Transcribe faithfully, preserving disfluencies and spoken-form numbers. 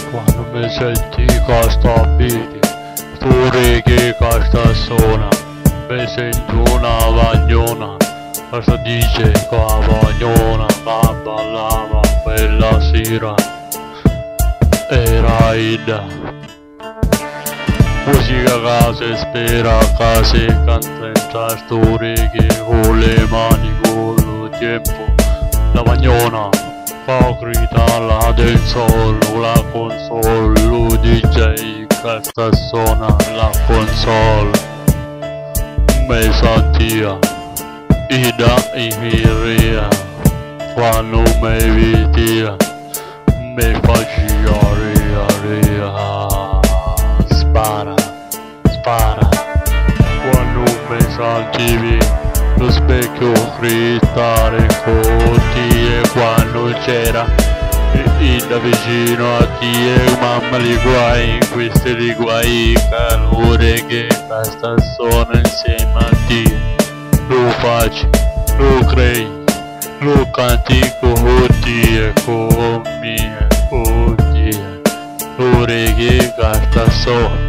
Quando mi senti che sta bene, tu reggae che sta suona, mi sento una vagnona, cosa dice che la vagnona che ballava quella sera, era Ida. Musica che si spera, che si canta, sto reggae con le mani, con il tempo, la vagnona. Grida la del sol, la console, lo D J che sta suona la console. Me sentia Ida e Miria, quando me vedia, me faccia ria ria. Spara, spara, quando me sentivi lo specchio gridare con te quando c'era Ida vicino a te, mamma li guai in questi li guai, calore che basta suona insieme a te. Lo faccio, lo crei, lo canti con te, con me, con te. Lo reggae basta suona.